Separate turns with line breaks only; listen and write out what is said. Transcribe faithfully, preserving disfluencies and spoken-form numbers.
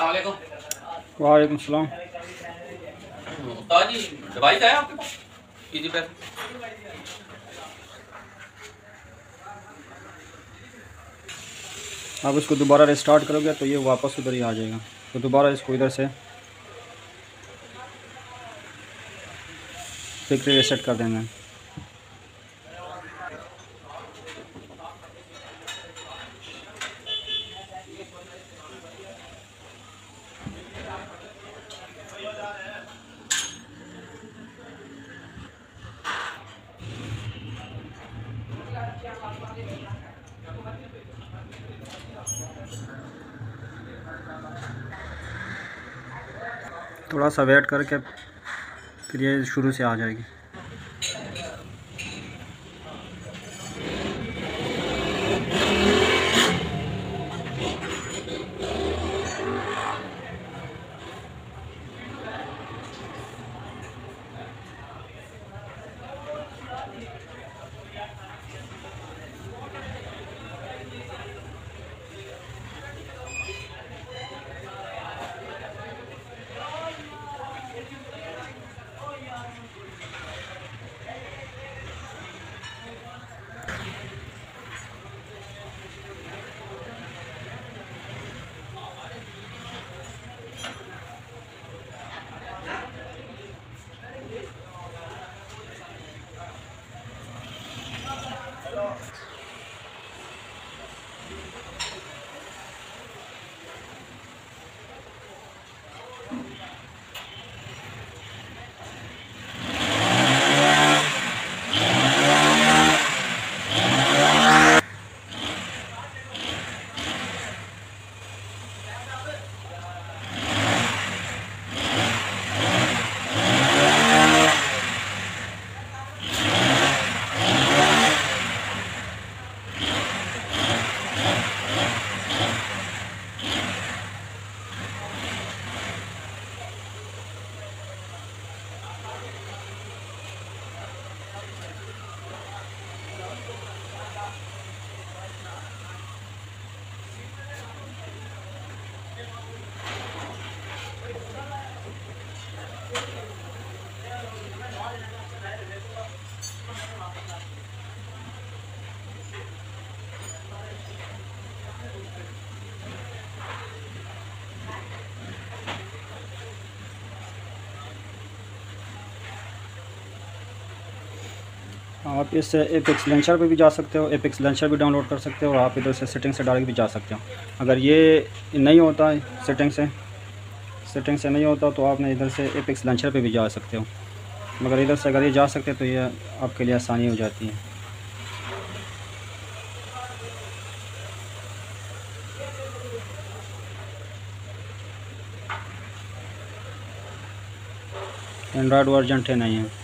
वालेकुम सलाम।
उस्ताद जी डिवाइस है आपके पास इजी पैस?
आप इसको दोबारा रिस्टार्ट करोगे तो ये वापस उधर ही आ जाएगा, तो दोबारा इसको इधर से फिक्र रीसेट कर देंगे। थोड़ा सा वेट करके फिर ये शुरू से आ जाएगी। आप इससे एपेक्स लॉन्चर पे भी जा सकते हो, एपेक्स लॉन्चर भी डाउनलोड कर सकते हो, और आप इधर से सेटिंग से डायरेक्ट भी जा सकते हो। अगर ये नहीं होता है सेटिंग से सेटिंग से नहीं होता तो आपने इधर से एपेक्स लॉन्चर पे भी जा सकते हो, मगर इधर से अगर ये जा सकते तो ये आपके लिए आसानी हो जाती है। एंड्रॉयड वर्जन टेन नहीं है।